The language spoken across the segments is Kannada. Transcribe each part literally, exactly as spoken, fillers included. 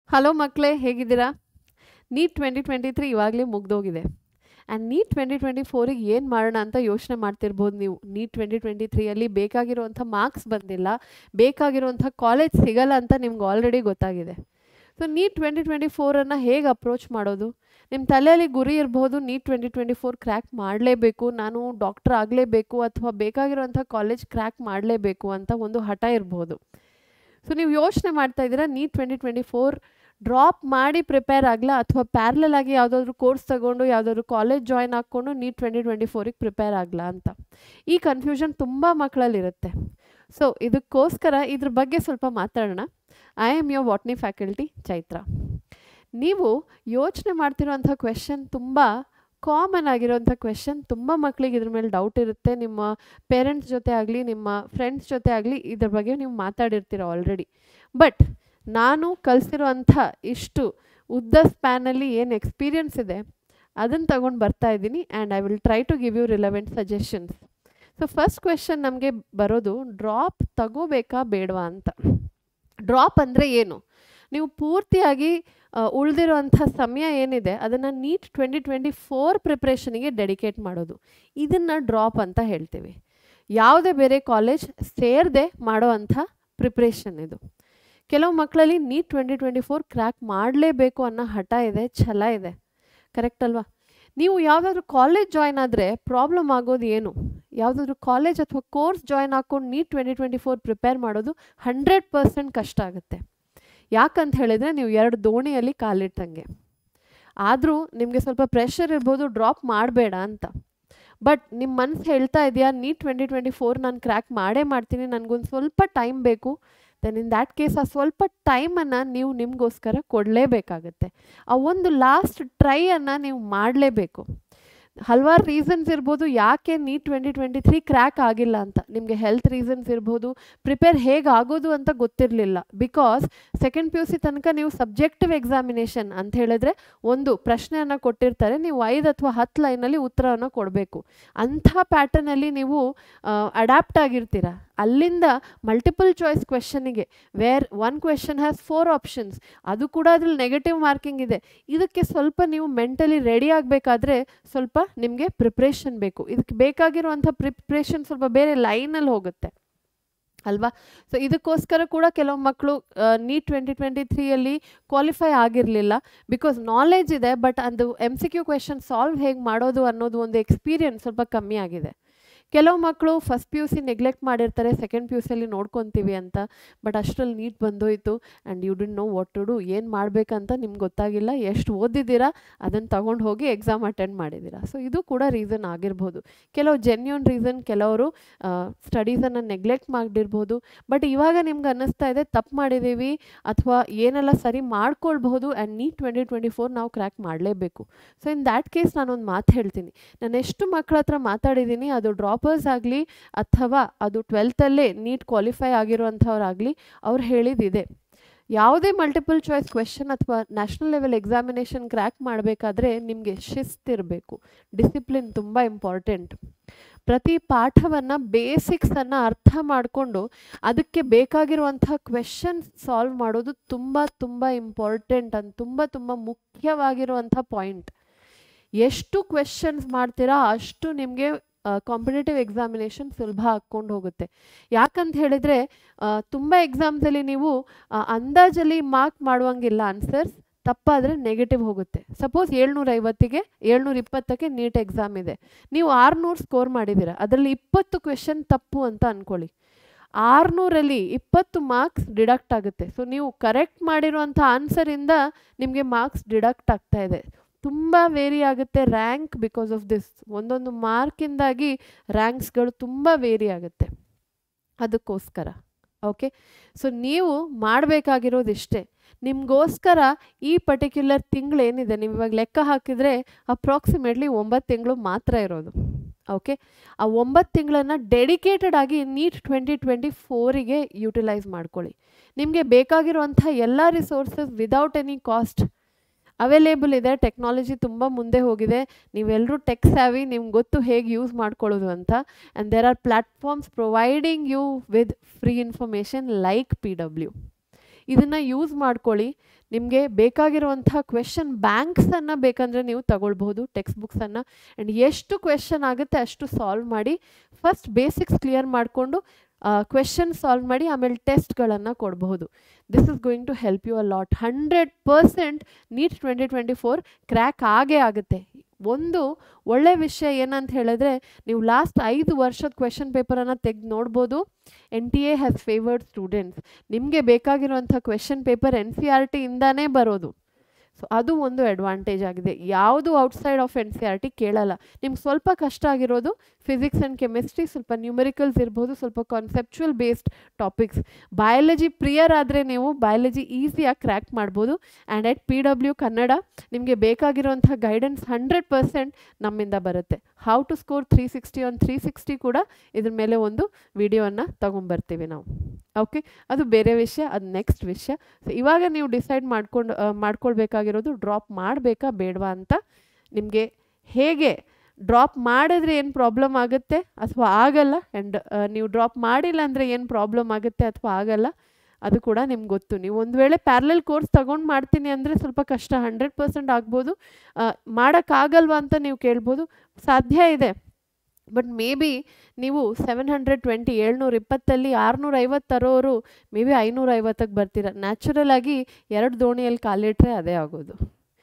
ಹಲೋ ಮಕ್ಕಳೇ, ಹೇಗಿದ್ದೀರಾ? ನೀಟ್ ಟ್ವೆಂಟಿ ಟ್ವೆಂಟಿ ತ್ರೀ ಇವಾಗಲೇ ಮುಗ್ದೋಗಿದೆ. ಆ್ಯಂಡ್ ನೀಟ್ ಟ್ವೆಂಟಿ ಟ್ವೆಂಟಿ ಫೋರಿಗೆ ಏನು ಮಾಡೋಣ ಅಂತ ಯೋಚನೆ ಮಾಡ್ತಿರ್ಬೋದು ನೀವು. ನೀಟ್ ಟ್ವೆಂಟಿ ಟ್ವೆಂಟಿ ತ್ರೀಯಲ್ಲಿ ಬೇಕಾಗಿರುವಂಥ ಮಾರ್ಕ್ಸ್ ಬಂದಿಲ್ಲ, ಬೇಕಾಗಿರುವಂಥ ಕಾಲೇಜ್ ಸಿಗಲ್ಲ ಅಂತ ನಿಮ್ಗೆ ಆಲ್ರೆಡಿ ಗೊತ್ತಾಗಿದೆ. ಸೊ ನೀಟ್ ಟ್ವೆಂಟಿ ಟ್ವೆಂಟಿ ಫೋರನ್ನು ಹೇಗೆ ಅಪ್ರೋಚ್ ಮಾಡೋದು? ನಿಮ್ಮ ತಲೆಯಲ್ಲಿ ಗುರಿ ಇರ್ಬೋದು, NEET twenty twenty four crack ಮಾಡಲೇಬೇಕು, ನಾನು ಡಾಕ್ಟರ್ ಆಗಲೇಬೇಕು ಅಥವಾ ಬೇಕಾಗಿರುವಂಥ ಕಾಲೇಜ್ ಕ್ರ್ಯಾಕ್ ಮಾಡಲೇಬೇಕು ಅಂತ ಒಂದು ಹಠ ಇರ್ಬೋದು. ಸೊ ನೀವು ಯೋಚನೆ ಮಾಡ್ತಾ ಇದ್ದೀರಾ, NEET twenty twenty four drop ಮಾಡಿ ಪ್ರಿಪೇರ್ ಆಗಲ್ಲ ಅಥವಾ ಪ್ಯಾರಲಲ್ ಆಗಿ ಯಾವುದಾದ್ರೂ ಕೋರ್ಸ್ ತಗೊಂಡು ಯಾವುದಾದ್ರೂ ಕಾಲೇಜ್ ಜಾಯ್ನ್ ಹಾಕ್ಕೊಂಡು ನೀಟ್ ಟ್ವೆಂಟಿ ಟ್ವೆಂಟಿ ಫೋರಿಗೆ ಪ್ರಿಪೇರ್ ಆಗಲ್ಲ ಅಂತ. ಈ ಕನ್ಫ್ಯೂಷನ್ ತುಂಬ ಮಕ್ಕಳಲ್ಲಿರುತ್ತೆ. ಸೊ ಇದಕ್ಕೋಸ್ಕರ ಇದ್ರ ಬಗ್ಗೆ ಸ್ವಲ್ಪ ಮಾತಾಡೋಣ. I am your botany faculty Chaitra. ನೀವು ಯೋಚನೆ ಮಾಡ್ತಿರೋಂಥ ಕ್ವೆಶನ್ ತುಂಬ ಕಾಮನ್ ಆಗಿರೋಂಥ ಕ್ವೆಶನ್. ತುಂಬ ಮಕ್ಕಳಿಗೆ ಇದ್ರ ಮೇಲೆ ಡೌಟ್ ಇರುತ್ತೆ. ನಿಮ್ಮ ಪೇರೆಂಟ್ಸ್ ಜೊತೆ ಆಗಲಿ, ನಿಮ್ಮ ಫ್ರೆಂಡ್ಸ್ ಜೊತೆ ಆಗಲಿ ಇದ್ರ ಬಗ್ಗೆ ನೀವು ಮಾತಾಡಿರ್ತೀರ ಆಲ್ರೆಡಿ. ಬಟ್ ನಾನು ಕಲಿಸಿರೋಂಥ ಇಷ್ಟು ಉದ್ದ ಸ್ಪ್ಯಾನಲ್ಲಿ ಏನು ಎಕ್ಸ್ಪೀರಿಯನ್ಸ್ ಇದೆ ಅದನ್ನು ತಗೊಂಡು ಬರ್ತಾ ಇದ್ದೀನಿ. And I will try to give you relevant suggestions. So first question ನಮಗೆ ಬರೋದು, ಡ್ರಾಪ್ ತಗೋಬೇಕಾ ಬೇಡವಾ ಅಂತ. ಡ್ರಾಪ್ ಅಂದರೆ ಏನು? ನೀವು ಪೂರ್ತಿಯಾಗಿ ಉಳಿದಿರೋಂಥ ಸಮಯ ಏನಿದೆ ಅದನ್ನು ನೀಟ್ ಟ್ವೆಂಟಿ ಟ್ವೆಂಟಿ ಫೋರ್ ಪ್ರಿಪ್ರೇಷನಿಗೆ ಡೆಡಿಕೇಟ್ ಮಾಡೋದು. ಇದನ್ನು ಡ್ರಾಪ್ ಅಂತ ಹೇಳ್ತೀವಿ. ಯಾವುದೇ ಬೇರೆ ಕಾಲೇಜ್ ಸೇರದೆ ಮಾಡೋ ಅಂಥ ಪ್ರಿಪ್ರೇಷನ್ ಇದು. ಕೆಲವು ಮಕ್ಕಳಲ್ಲಿ NEET twenty twenty four crack ಮಾಡಲೇಬೇಕು ಅನ್ನೋ ಹಠ ಇದೆ, ಛಲ ಇದೆ. ಕರೆಕ್ಟ್ ಅಲ್ವಾ? ನೀವು ಯಾವುದಾದ್ರೂ ಕಾಲೇಜ್ ಜಾಯ್ನ್ ಆದರೆ ಪ್ರಾಬ್ಲಮ್ ಆಗೋದು ಏನು? ಯಾವುದಾದ್ರೂ ಕಾಲೇಜ್ ಅಥವಾ ಕೋರ್ಸ್ ಜಾಯ್ನ್ ಹಾಕ್ಕೊಂಡು NEET twenty twenty four prepare ಮಾಡೋದು ಹಂಡ್ರೆಡ್ ಪರ್ಸೆಂಟ್ ಕಷ್ಟ ಆಗುತ್ತೆ. ಯಾಕಂತ ಹೇಳಿದರೆ ನೀವು ಎರಡು ದೋಣಿಯಲ್ಲಿ ಕಾಲಿಟ್ಟಂಗೆ. ಆದರೂ ನಿಮಗೆ ಸ್ವಲ್ಪ ಪ್ರೆಷರ್ ಇರ್ಬೋದು ಡ್ರಾಪ್ ಮಾಡಬೇಡ ಅಂತ. ಬಟ್ ನಿಮ್ಮ ಮನಸ್ಸು ಹೇಳ್ತಾ ಇದೆಯಾ, ನೀಟ್ ಟ್ವೆಂಟಿ ಟ್ವೆಂಟಿ ಫೋರ್ ನಾನು ಕ್ರ್ಯಾಕ್ ಮಾಡೇ ಮಾಡ್ತೀನಿ, ನನಗೊಂದು ಸ್ವಲ್ಪ ಟೈಮ್ ಬೇಕು. ದೆನ್ ಇನ್ ದ್ಯಾಟ್ ಕೇಸ್ ಆ ಸ್ವಲ್ಪ ಟೈಮನ್ನು ನೀವು ನಿಮಗೋಸ್ಕರ ಕೊಡಲೇಬೇಕಾಗತ್ತೆ. ಆ ಒಂದು ಲಾಸ್ಟ್ ಟ್ರೈಯನ್ನು ನೀವು ಮಾಡಲೇಬೇಕು. ಹಲವಾರು ರೀಸನ್ಸ್ ಇರ್ಬೋದು ಯಾಕೆ NEET twenty twenty three crack ಆಗಿಲ್ಲ ಅಂತ. ನಿಮಗೆ ಹೆಲ್ತ್ ರೀಸನ್ಸ್ ಇರ್ಬೋದು, ಪ್ರಿಪೇರ್ ಹೇಗೆ ಆಗೋದು ಅಂತ ಗೊತ್ತಿರಲಿಲ್ಲ. Because second P U C ತನಕ ನೀವು ಸಬ್ಜೆಕ್ಟಿವ್ ಎಕ್ಸಾಮಿನೇಷನ್ ಅಂತ ಹೇಳಿದ್ರೆ ಒಂದು ಪ್ರಶ್ನೆಯನ್ನು ಕೊಟ್ಟಿರ್ತಾರೆ, ನೀವು ಐದು ಅಥವಾ ಹತ್ತು ಲೈನಲ್ಲಿ ಉತ್ತರವನ್ನು ಕೊಡಬೇಕು. ಅಂಥ ಪ್ಯಾಟರ್ನಲ್ಲಿ ನೀವು ಅಡ್ಯಾಪ್ಟ್ ಆಗಿರ್ತೀರ. ಅಲ್ಲಿಂದ ಮಲ್ಟಿಪಲ್ ಚಾಯ್ಸ್ ಕ್ವೆಶನಿಗೆ where one question has four options, ಅದು ಕೂಡ ಅದ್ರಲ್ಲಿ ನೆಗೆಟಿವ್ ಮಾರ್ಕಿಂಗ್ ಇದೆ. ಇದಕ್ಕೆ ಸ್ವಲ್ಪ ನೀವು ಮೆಂಟಲಿ ರೆಡಿ ಆಗಬೇಕಾದ್ರೆ ಸ್ವಲ್ಪ ನಿಮಗೆ ಪ್ರಿಪ್ರೇಷನ್ ಬೇಕು. ಇದಕ್ಕೆ ಬೇಕಾಗಿರುವಂಥ ಪ್ರಿಪ್ರೇಷನ್ ಸ್ವಲ್ಪ ಬೇರೆ ಲೈನಲ್ಲಿ ಹೋಗುತ್ತೆ ಅಲ್ವಾ? ಸೊ ಇದಕ್ಕೋಸ್ಕರ ಕೂಡ ಕೆಲವು ಮಕ್ಕಳು ನೀಟ್ ಟ್ವೆಂಟಿ ಟ್ವೆಂಟಿ ತ್ರೀಯಲ್ಲಿ ಕ್ವಾಲಿಫೈ ಆಗಿರಲಿಲ್ಲ. ಬಿಕಾಸ್ ನಾಲೆಜ್ ಇದೆ, ಬಟ್ ಅದು M C Q question solve ಹೇಗೆ ಮಾಡೋದು ಅನ್ನೋದು ಒಂದು ಎಕ್ಸ್ಪೀರಿಯನ್ಸ್ ಸ್ವಲ್ಪ ಕಮ್ಮಿ ಆಗಿದೆ. ಕೆಲವು ಮಕ್ಕಳು first P U C neglect ಮಾಡಿರ್ತಾರೆ, ಸೆಕೆಂಡ್ ಪಿ ಯು ಸಿಯಲ್ಲಿ ನೋಡ್ಕೊತೀವಿ ಅಂತ. ಬಟ್ ಅಷ್ಟರಲ್ಲಿ ನೀಟ್ ಬಂದೋಯ್ತು and you didn't know what to do. ಏನು ಮಾಡಬೇಕಂತ ನಿಮ್ಗೆ ಗೊತ್ತಾಗಿಲ್ಲ. ಎಷ್ಟು ಓದಿದ್ದೀರಾ ಅದನ್ನು ತಗೊಂಡು ಹೋಗಿ ಎಕ್ಸಾಮ್ ಅಟೆಂಡ್ ಮಾಡಿದ್ದೀರಾ. ಸೊ ಇದು ಕೂಡ ರೀಸನ್ ಆಗಿರ್ಬೋದು. ಕೆಲವು ಜೆನ್ಯೂನ್ ರೀಸನ್, ಕೆಲವರು ಸ್ಟಡೀಸನ್ನು ನೆಗ್ಲೆಕ್ಟ್ ಮಾಡಿರ್ಬೋದು. ಬಟ್ ಇವಾಗ ನಿಮ್ಗೆ ಅನ್ನಿಸ್ತಾ ಇದೆ ತಪ್ಪು ಮಾಡಿದ್ದೀವಿ ಅಥವಾ ಏನೆಲ್ಲ ಸರಿ ಮಾಡ್ಕೊಳ್ಬಹುದು and NEET twenty twenty four ನಾವು ಕ್ರ್ಯಾಕ್ ಮಾಡಲೇಬೇಕು. ಸೊ ಇನ್ ದ್ಯಾಟ್ ಕೇಸ್ ನಾನೊಂದು ಮಾತು ಹೇಳ್ತೀನಿ. ನಾನು ಎಷ್ಟು ಮಕ್ಕಳ ಹತ್ರ ಮಾತಾಡಿದ್ದೀನಿ, ಅದು ಡ್ರಾಪ್ ಆಗಲಿ ಅಥವಾ ಅದು ಟ್ವೆಲ್ತಲ್ಲೇ ನೀಟ್ ಕ್ವಾಲಿಫೈ ಆಗಿರುವಂಥವ್ರಾಗಲಿ, ಅವ್ರು ಹೇಳಿದಿದೆ, ಯಾವುದೇ ಮಲ್ಟಿಪಲ್ ಚಾಯ್ಸ್ ಕ್ವೆಶನ್ ಅಥವಾ ನ್ಯಾಷನಲ್ ಲೆವೆಲ್ ಎಕ್ಸಾಮಿನೇಷನ್ ಕ್ರ್ಯಾಕ್ ಮಾಡಬೇಕಾದ್ರೆ ನಿಮಗೆ ಶಿಸ್ತಿರಬೇಕು. ಡಿಸಿಪ್ಲಿನ್ ತುಂಬ ಇಂಪಾರ್ಟೆಂಟ್. ಪ್ರತಿ ಪಾಠವನ್ನು ಬೇಸಿಕ್ಸನ್ನು ಅರ್ಥ ಮಾಡಿಕೊಂಡು ಅದಕ್ಕೆ ಬೇಕಾಗಿರುವಂಥ ಕ್ವೆಶನ್ ಸಾಲ್ವ್ ಮಾಡೋದು ತುಂಬ ತುಂಬ ಇಂಪಾರ್ಟೆಂಟ್ ಅಂತ, ತುಂಬ ತುಂಬ ಮುಖ್ಯವಾಗಿರುವಂಥ ಪಾಯಿಂಟ್. ಎಷ್ಟು ಕ್ವೆಶನ್ಸ್ ಮಾಡ್ತೀರಾ ಅಷ್ಟು ನಿಮಗೆ ಕಾಂಪಿಟೇಟಿವ್ ಎಕ್ಸಾಮಿನೇಷನ್ ಸುಲಭ ಹಾಕ್ಕೊಂಡು ಹೋಗುತ್ತೆ. ಯಾಕಂತ ಹೇಳಿದರೆ ತುಂಬ ಎಕ್ಸಾಮ್ಸಲ್ಲಿ ನೀವು ಅಂದಾಜಲ್ಲಿ ಮಾರ್ಕ್ ಮಾಡುವಂಗಿಲ್ಲ. ಆನ್ಸರ್ಸ್ ತಪ್ಪಾದರೆ ನೆಗೆಟಿವ್ ಹೋಗುತ್ತೆ. ಸಪೋಸ್ ಏಳ್ನೂರ ಐವತ್ತಿಗೆ ಏಳ್ನೂರ ಇಪ್ಪತ್ತಕ್ಕೆ ನೀಟ್ ಎಕ್ಸಾಮ್ ಇದೆ, ನೀವು ಆರುನೂರು ಸ್ಕೋರ್ ಮಾಡಿದ್ದೀರಾ, ಅದರಲ್ಲಿ ಇಪ್ಪತ್ತು ಕ್ವೆಶನ್ ತಪ್ಪು ಅಂತ ಅಂದ್ಕೊಳ್ಳಿ. ಆರುನೂರಲ್ಲಿ ಇಪ್ಪತ್ತು ಮಾರ್ಕ್ಸ್ ಡಿಡಕ್ಟ್ ಆಗುತ್ತೆ. ಸೊ ನೀವು ಕರೆಕ್ಟ್ ಮಾಡಿರುವಂಥ ಆನ್ಸರಿಂದ ನಿಮಗೆ ಮಾರ್ಕ್ಸ್ ಡಿಡಕ್ಟ್ ಆಗ್ತಾ ಇದೆ. ತುಂಬ ವೇರಿ ಆಗುತ್ತೆ ರ್ಯಾಂಕ್ ಬಿಕಾಸ್ ಆಫ್ ದಿಸ್. ಒಂದೊಂದು ಮಾರ್ಕಿಂದಾಗಿ ರ್ಯಾಂಕ್ಸ್ಗಳು ತುಂಬ ವೇರಿ ಆಗುತ್ತೆ. ಅದಕ್ಕೋಸ್ಕರ ಓಕೆ. ಸೊ ನೀವು ಮಾಡಬೇಕಾಗಿರೋದು ಇಷ್ಟೇ. ನಿಮಗೋಸ್ಕರ ಈ ಪರ್ಟಿಕ್ಯುಲರ್ ತಿಂಗಳೇನಿದೆ, ನೀವು ಇವಾಗ ಲೆಕ್ಕ ಹಾಕಿದರೆ ಅಪ್ರಾಕ್ಸಿಮೇಟ್ಲಿ ಒಂಬತ್ತು ತಿಂಗಳು ಮಾತ್ರ ಇರೋದು. ಓಕೆ, ಆ ಒಂಬತ್ತು ತಿಂಗಳನ್ನು ಡೆಡಿಕೇಟೆಡ್ ಆಗಿ ನೀಟ್ ಟ್ವೆಂಟಿ ಟ್ವೆಂಟಿ ಫೋರಿಗೆ ಯೂಟಿಲೈಸ್ ಮಾಡ್ಕೊಳ್ಳಿ. ನಿಮಗೆ ಬೇಕಾಗಿರುವಂಥ ಎಲ್ಲ resources without any cost available ಇದೆ. ಟೆಕ್ನಾಲಜಿ ತುಂಬ ಮುಂದೆ ಹೋಗಿದೆ. ನೀವೆಲ್ಲರೂ ಟೆಕ್ ಸ್ಯಾವಿ, ನಿಮ್ಗೆ ಗೊತ್ತು ಹೇಗೆ ಯೂಸ್ ಮಾಡ್ಕೊಳ್ಳೋದು ಅಂತ. And there are platforms providing you with free information like P W. ಇದನ್ನು ಯೂಸ್ ಮಾಡ್ಕೊಳ್ಳಿ. ನಿಮಗೆ ಬೇಕಾಗಿರುವಂಥ ಕ್ವೆಶನ್ ಬ್ಯಾಂಕ್ಸನ್ನು ಬೇಕಂದರೆ ನೀವು ತಗೊಳ್ಬಹುದು, ಟೆಕ್ಸ್ಟ್ ಬುಕ್ಸನ್ನು. ಆ್ಯಂಡ್ ಎಷ್ಟು ಕ್ವೆಶನ್ ಆಗುತ್ತೆ ಅಷ್ಟು ಸಾಲ್ವ್ ಮಾಡಿ, ಫಸ್ಟ್ ಬೇಸಿಕ್ಸ್ ಕ್ಲಿಯರ್ ಮಾಡಿಕೊಂಡು ಕ್ವೆಶನ್ ಸಾಲ್ವ್ ಮಾಡಿ ಆಮೇಲೆ ಟೆಸ್ಟ್ಗಳನ್ನು ಕೊಡಬಹುದು. This is going to help you a lot. Hundred percent NEET twenty twenty four crack ಆಗೇ ಆಗುತ್ತೆ. ಒಂದು ಒಳ್ಳೆ ವಿಷಯ ಏನಂತ ಹೇಳಿದ್ರೆ, ನೀವು ಲಾಸ್ಟ್ ಐದು ವರ್ಷದ ಕ್ವೆಶನ್ ಪೇಪರನ್ನು ತೆಗೆದು ನೋಡ್ಬೋದು. N T A has favoured students. ನಿಮಗೆ ಬೇಕಾಗಿರುವಂಥ question paper N C R ಟಿಯಿಂದಾನೇ ಬರೋದು. ಸೊ ಅದು ಒಂದು ಅಡ್ವಾಂಟೇಜ್ ಆಗಿದೆ. ಯಾವುದು outside of N C R T ಕೇಳಲ್ಲ. ನಿಮ್ಗೆ ಸ್ವಲ್ಪ ಕಷ್ಟ ಆಗಿರೋದು ಫಿಸಿಕ್ಸ್ ಆ್ಯಂಡ್ ಕೆಮಿಸ್ಟ್ರಿ, ಸ್ವಲ್ಪ ನ್ಯೂಮರಿಕಲ್ಸ್ ಇರ್ಬೋದು, ಸ್ವಲ್ಪ conceptual based topics. Biology prior ಆದರೆ ನೀವು ಬಯಾಲಜಿ ಈಸಿಯಾಗಿ ಕ್ರ್ಯಾಕ್ ಮಾಡ್ಬೋದು. And at P W Kannada ನಿಮಗೆ ಬೇಕಾಗಿರುವಂಥ ಗೈಡೆನ್ಸ್ ಹಂಡ್ರೆಡ್ ಪರ್ಸೆಂಟ್ ನಮ್ಮಿಂದ ಬರುತ್ತೆ. How to score three sixty on three sixty ಕೂಡ ಇದ್ರ ಮೇಲೆ ಒಂದು ವಿಡಿಯೋವನ್ನು ತೊಗೊಂಬರ್ತೀವಿ ನಾವು. ಓಕೆ, ಅದು ಬೇರೆ ವಿಷಯ, ಅದು ನೆಕ್ಸ್ಟ್ ವಿಷಯ. ಸೊ ಇವಾಗ ನೀವು ಡಿಸೈಡ್ ಮಾಡ್ಕೊಂಡು ಮಾಡ್ಕೊಳ್ಬೇಕಾಗಿರೋದು ಡ್ರಾಪ್ ಮಾಡಬೇಕಾ ಬೇಡವಾ ಅಂತ. ನಿಮಗೆ ಹೇಗೆ ಡ್ರಾಪ್ ಮಾಡಿದ್ರೆ ಏನು ಪ್ರಾಬ್ಲಮ್ ಆಗುತ್ತೆ ಅಥವಾ ಆಗಲ್ಲ, ಆ್ಯಂಡ್ ನೀವು ಡ್ರಾಪ್ ಮಾಡಿಲ್ಲ ಅಂದರೆ ಏನು ಪ್ರಾಬ್ಲಮ್ ಆಗುತ್ತೆ ಅಥವಾ ಆಗಲ್ಲ, ಅದು ಕೂಡ ನಿಮ್ಗೆ ಗೊತ್ತು. ನೀವು ಒಂದು ವೇಳೆ ಪ್ಯಾರಲಲ್ ಕೋರ್ಸ್ ತಗೊಂಡು ಮಾಡ್ತೀನಿ ಅಂದರೆ ಸ್ವಲ್ಪ ಕಷ್ಟ, ಹಂಡ್ರೆಡ್ ಪರ್ಸೆಂಟ್ ಆಗ್ಬೋದು. ಮಾಡೋಕ್ಕಾಗಲ್ವಾ ಅಂತ ನೀವು ಕೇಳ್ಬೋದು, ಸಾಧ್ಯ ಇದೆ. ಬಟ್ ಮೇ ಬಿ ನೀವು ಸೆವೆನ್ ಹಂಡ್ರೆಡ್ ಟ್ವೆಂಟಿ ಏಳ್ನೂರ ಇಪ್ಪತ್ತಲ್ಲಿ ಆರುನೂರ ಐವತ್ತು ತರೋರು ಮೇ ಬಿ ಐನೂರ ಐವತ್ತಕ್ಕೆ ಬರ್ತೀರ. ನ್ಯಾಚುರಲ್ ಆಗಿ ಎರಡು ದೋಣಿಯಲ್ಲಿ ಕಾಲಿಟ್ರೆ ಅದೇ ಆಗೋದು.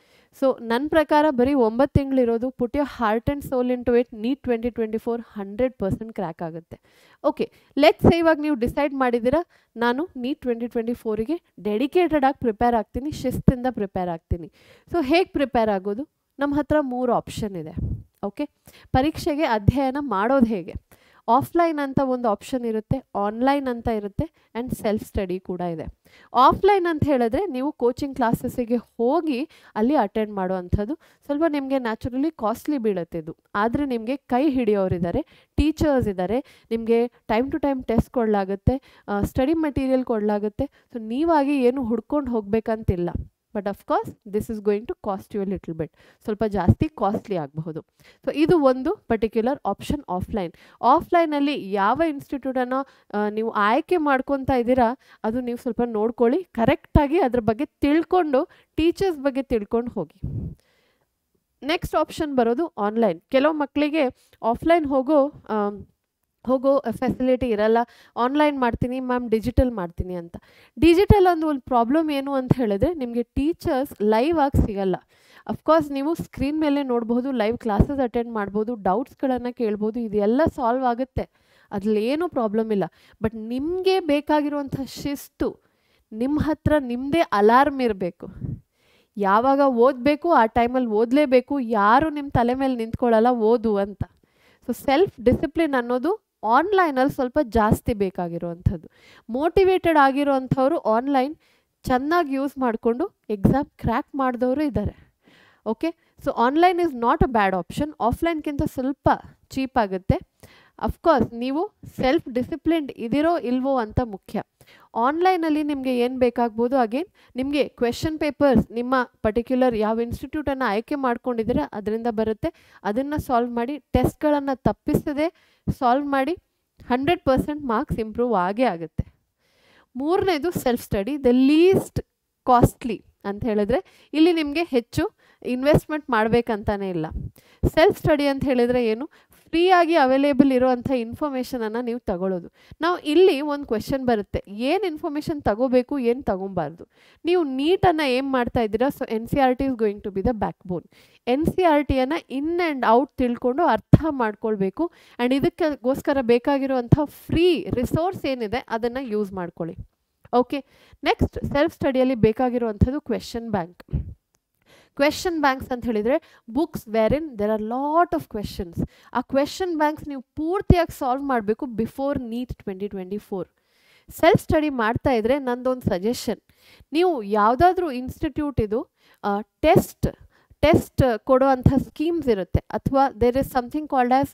ಸೊ ನನ್ನ ಪ್ರಕಾರ ಬರೀ ಒಂಬತ್ತು ತಿಂಗಳಿರೋದು. Put your heart and soul into it. NEET twenty twenty four hundred percent crack ಆಗುತ್ತೆ. ಓಕೆ, ಲೆಟ್ಸ್ ಇವಾಗ ನೀವು ಡಿಸೈಡ್ ಮಾಡಿದ್ದೀರಾ, ನಾನು ನೀಟ್ ಟ್ವೆಂಟಿ ಟ್ವೆಂಟಿ ಫೋರಿಗೆ ಡೆಡಿಕೇಟೆಡ್ ಆಗಿ ಪ್ರಿಪೇರ್ ಆಗ್ತೀನಿ, ಶಿಸ್ತಿಂದ ಪ್ರಿಪೇರ್ ಆಗ್ತೀನಿ. ಸೊ ಹೇಗೆ ಪ್ರಿಪೇರ್ ಆಗೋದು? ನಮ್ಮ ಹತ್ರ ಮೂರು ಆಪ್ಷನ್ ಇದೆ. ಓಕೆ, ಪರೀಕ್ಷೆಗೆ ಅಧ್ಯಯನ ಮಾಡೋದು ಹೇಗೆ? ಆಫ್ಲೈನ್ ಅಂತ ಒಂದು ಆಪ್ಷನ್ ಇರುತ್ತೆ, ಆನ್ಲೈನ್ ಅಂತ ಇರುತ್ತೆ, ಆ್ಯಂಡ್ ಸೆಲ್ಫ್ ಸ್ಟಡಿ ಕೂಡ ಇದೆ. ಆಫ್ಲೈನ್ ಅಂತ ಹೇಳಿದ್ರೆ ನೀವು ಕೋಚಿಂಗ್ ಕ್ಲಾಸಸ್ಸಿಗೆ ಹೋಗಿ ಅಲ್ಲಿ ಅಟೆಂಡ್ ಮಾಡುವಂಥದ್ದು. ಸ್ವಲ್ಪ ನಿಮಗೆ ನ್ಯಾಚುರಲಿ ಕಾಸ್ಟ್ಲಿ ಬೀಳುತ್ತೆ ಇದು, ಆದರೆ ನಿಮಗೆ ಕೈ ಹಿಡಿಯೋರಿದ್ದಾರೆ, ಟೀಚರ್ಸ್ ಇದ್ದಾರೆ, ನಿಮಗೆ ಟೈಮ್ ಟು ಟೈಮ್ ಟೆಸ್ಟ್ ಕೊಡಲಾಗುತ್ತೆ, ಸ್ಟಡಿ ಮೆಟೀರಿಯಲ್ ಕೊಡಲಾಗುತ್ತೆ. ಸೊ ನೀವಾಗಿ ಏನು ಹುಡ್ಕೊಂಡು ಹೋಗಬೇಕಂತಿಲ್ಲ. But of course this is going to cost you a little bit. ಸ್ವಲ್ಪ ಜಾಸ್ತಿ ಕಾಸ್ಟ್ಲಿ ಆಗಬಹುದು. ಸೊ ಇದು ಒಂದು ಪರ್ಟಿಕ್ಯುಲರ್ ಆಪ್ಷನ್ ಆಫ್ಲೈನ್. ಆಫ್ಲೈನಲ್ಲಿ ಯಾವ ಇನ್ಸ್ಟಿಟ್ಯೂಟನ್ನು ನೀವು ಆಯ್ಕೆ ಮಾಡ್ಕೊತಾ ಇದ್ದೀರಾ ಅದು ನೀವು ಸ್ವಲ್ಪ ನೋಡ್ಕೊಳ್ಳಿ, ಕರೆಕ್ಟಾಗಿ ಅದ್ರ ಬಗ್ಗೆ ತಿಳ್ಕೊಂಡು ಟೀಚರ್ಸ್ ಬಗ್ಗೆ ತಿಳ್ಕೊಂಡು ಹೋಗಿ. ನೆಕ್ಸ್ಟ್ ಆಪ್ಷನ್ ಬರೋದು ಆನ್ಲೈನ್. ಕೆಲವು ಮಕ್ಕಳಿಗೆ ಆಫ್ಲೈನ್ ಹೋಗೋ ಹೋಗೋ ಫೆಸಿಲಿಟಿ ಇರಲ್ಲ. ಆನ್ಲೈನ್ ಮಾಡ್ತೀನಿ ಮ್ಯಾಮ್, ಡಿಜಿಟಲ್ ಮಾಡ್ತೀನಿ ಅಂತ. ಡಿಜಿಟಲ್ ಒಂದು ಒಂದು ಪ್ರಾಬ್ಲಮ್ ಏನು ಅಂತ ಹೇಳಿದ್ರೆ, ನಿಮಗೆ ಟೀಚರ್ಸ್ ಲೈವ್ ಆಗಿ ಸಿಗಲ್ಲ. ಅಫ್ಕೋರ್ಸ್ ನೀವು ಸ್ಕ್ರೀನ್ ಮೇಲೆ ನೋಡ್ಬೋದು, ಲೈವ್ ಕ್ಲಾಸಸ್ ಅಟೆಂಡ್ ಮಾಡ್ಬೋದು, ಡೌಟ್ಸ್ಗಳನ್ನು ಕೇಳ್ಬೋದು, ಇದೆಲ್ಲ ಸಾಲ್ವ್ ಆಗುತ್ತೆ, ಅದ್ರಲ್ಲಿ ಏನೂ ಪ್ರಾಬ್ಲಮ್ ಇಲ್ಲ. ಬಟ್ ನಿಮಗೆ ಬೇಕಾಗಿರುವಂಥ ಶಿಸ್ತು, ನಿಮ್ಮ ಹತ್ರ ನಿಮ್ಮದೇ ಅಲಾರ್ಮ್ ಇರಬೇಕು. ಯಾವಾಗ ಓದಬೇಕು ಆ ಟೈಮಲ್ಲಿ ಓದಲೇಬೇಕು, ಯಾರು ನಿಮ್ಮ ತಲೆ ಮೇಲೆ ನಿಂತ್ಕೊಳ್ಳಲ್ಲ ಓದು ಅಂತ. ಸೊ ಸೆಲ್ಫ್ ಡಿಸಿಪ್ಲಿನ್ ಅನ್ನೋದು ಆನ್ಲೈನಲ್ಲಿ ಸ್ವಲ್ಪ ಜಾಸ್ತಿ ಬೇಕಾಗಿರುವಂಥದ್ದು. ಮೋಟಿವೇಟೆಡ್ ಆಗಿರೋವಂಥವ್ರು ಆನ್ಲೈನ್ ಚೆನ್ನಾಗಿ ಯೂಸ್ ಮಾಡಿಕೊಂಡು ಎಕ್ಸಾಮ್ ಕ್ರ್ಯಾಕ್ ಮಾಡಿದವರು ಇದ್ದಾರೆ. Okay, so online is not a bad option. ಆಫ್ಲೈನ್ಗಿಂತ ಸ್ವಲ್ಪ ಚೀಪ್ ಆಗುತ್ತೆ. ಅಫ್ಕೋರ್ಸ್ ನೀವು ಸೆಲ್ಫ್ ಡಿಸಿಪ್ಲಿನ್ಡ್ ಇದಿರೋ ಇಲ್ವೋ ಅಂತ ಮುಖ್ಯ. ಆನ್ಲೈನಲ್ಲಿ ನಿಮಗೆ ಏನು ಬೇಕಾಗ್ಬೋದು, ಅಗೇನ್ ನಿಮಗೆ ಕ್ವೆಶನ್ ಪೇಪರ್ಸ್ ನಿಮ್ಮ ಪರ್ಟಿಕ್ಯುಲರ್ ಯಾವ ಇನ್ಸ್ಟಿಟ್ಯೂಟನ್ನು ಆಯ್ಕೆ ಮಾಡ್ಕೊಂಡಿದ್ದೀರಾ ಅದರಿಂದ ಬರುತ್ತೆ. ಅದನ್ನು ಸಾಲ್ವ್ ಮಾಡಿ, ಟೆಸ್ಟ್ಗಳನ್ನು ತಪ್ಪಿಸದೆ ಸಾಲ್ವ್ ಮಾಡಿ, ಹಂಡ್ರೆಡ್ ಪರ್ಸೆಂಟ್ ಮಾರ್ಕ್ಸ್ ಇಂಪ್ರೂವ್ ಆಗೇ ಆಗುತ್ತೆ. ಮೂರನೇದು self study, the least costly ಅಂತ ಹೇಳಿದ್ರೆ ಇಲ್ಲಿ ನಿಮಗೆ ಹೆಚ್ಚು ಇನ್ವೆಸ್ಟ್ಮೆಂಟ್ ಮಾಡಬೇಕಂತಾನೆ ಇಲ್ಲ. ಸೆಲ್ಫ್ ಸ್ಟಡಿ ಅಂತ ಹೇಳಿದರೆ ಏನು, ಫ್ರೀಯಾಗಿ ಅವೈಲೇಬಲ್ ಇರೋವಂಥ ಇನ್ಫಾರ್ಮೇಷನನ್ನು ನೀವು ತಗೊಳ್ಳೋದು. ನಾವು ಇಲ್ಲಿ ಒಂದು ಕ್ವೆಶನ್ ಬರುತ್ತೆ, ಏನು ಇನ್ಫಾರ್ಮೇಷನ್ ತಗೋಬೇಕು, ಏನು ತಗೊಬಾರ್ದು. ನೀವು ನೀಟನ್ನು ಏನು ಮಾಡ್ತಾ ಇದ್ದೀರಾ? So N C R T is going to be the backbone. N C R ಟಿಯನ್ನು ಇನ್ ಆ್ಯಂಡ್ ಔಟ್ ತಿಳ್ಕೊಂಡು ಅರ್ಥ ಮಾಡ್ಕೊಳ್ಬೇಕು. ಆ್ಯಂಡ್ ಇದಕ್ಕೋಸ್ಕರ ಬೇಕಾಗಿರುವಂಥ ಫ್ರೀ ರಿಸೋರ್ಸ್ ಏನಿದೆ ಅದನ್ನು ಯೂಸ್ ಮಾಡ್ಕೊಳ್ಳಿ. ಓಕೆ, ನೆಕ್ಸ್ಟ್ ಸೆಲ್ಫ್ ಸ್ಟಡಿಯಲ್ಲಿ ಬೇಕಾಗಿರುವಂಥದ್ದು ಕ್ವೆಶನ್ ಬ್ಯಾಂಕ್. ಕ್ವೆಶನ್ ಬ್ಯಾಂಕ್ಸ್ ಅಂತ ಹೇಳಿದರೆ books wherein there are lot of questions. ಆ ಕ್ವೆಶನ್ ಬ್ಯಾಂಕ್ಸ್ ನೀವು ಪೂರ್ತಿಯಾಗಿ ಸಾಲ್ವ್ ಮಾಡಬೇಕು before NEET twenty twenty four. Self study ಮಾಡ್ತಾ ಇದ್ದರೆ ನಂದೊಂದು ಸಜೆಷನ್, ನೀವು ಯಾವುದಾದ್ರೂ ಇನ್ಸ್ಟಿಟ್ಯೂಟ್ ಇದು ಟೆಸ್ಟ್ ಟೆಸ್ಟ್ ಕೊಡೋ ಅಂಥ ಸ್ಕೀಮ್ಸ್ ಇರುತ್ತೆ, ಅಥವಾ there is something called as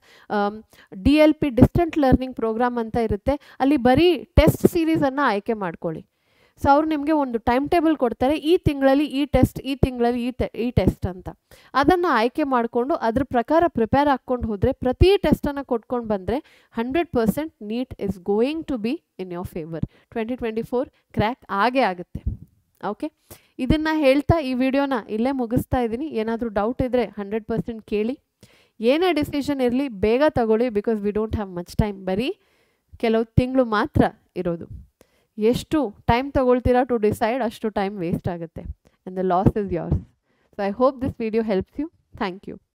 D L P distant learning programme ಅಂತ ಇರುತ್ತೆ. ಅಲ್ಲಿ ಬರೀ ಟೆಸ್ಟ್ ಸೀರೀಸನ್ನು ಆಯ್ಕೆ ಮಾಡ್ಕೊಳ್ಳಿ. ಸೊ ಅವ್ರು ನಿಮಗೆ ಒಂದು ಟೈಮ್ ಟೇಬಲ್ ಕೊಡ್ತಾರೆ, ಈ ತಿಂಗಳಲ್ಲಿ ಈ ಟೆಸ್ಟ್, ಈ ತಿಂಗಳಲ್ಲಿ ಈ ಟೆ ಈ ಟೆಸ್ಟ್ ಅಂತ. ಅದನ್ನು ಆಯ್ಕೆ ಮಾಡಿಕೊಂಡು ಅದ್ರ ಪ್ರಕಾರ ಪ್ರಿಪೇರ್ ಹಾಕ್ಕೊಂಡು ಹೋದರೆ, ಪ್ರತಿ ಟೆಸ್ಟನ್ನು ಕೊಟ್ಕೊಂಡು ಬಂದರೆ hundred percent NEET is going to be in your favour. Twenty twenty four crack ಆಗೇ ಆಗುತ್ತೆ. ಓಕೆ, ಇದನ್ನು ಹೇಳ್ತಾ ಈ ವಿಡಿಯೋನ ಇಲ್ಲೇ ಮುಗಿಸ್ತಾ ಇದ್ದೀನಿ. ಏನಾದರೂ ಡೌಟ್ ಇದ್ದರೆ ಹಂಡ್ರೆಡ್ ಪರ್ಸೆಂಟ್ ಕೇಳಿ. ಏನೇ ಡಿಸಿಷನ್ ಇರಲಿ ಬೇಗ ತಗೊಳ್ಳಿ, because we don't have much time. ಬರೀ ಕೆಲವು ತಿಂಗಳು ಮಾತ್ರ ಇರೋದು. ಎಷ್ಟು ಟೈಮ್ ತಗೊಳ್ತೀರಾ ಟು ಡಿಸೈಡ್, ಅಷ್ಟು ಟೈಮ್ ವೇಸ್ಟ್ ಆಗುತ್ತೆ. And the loss is yours. So I hope this video helps you. Thank you.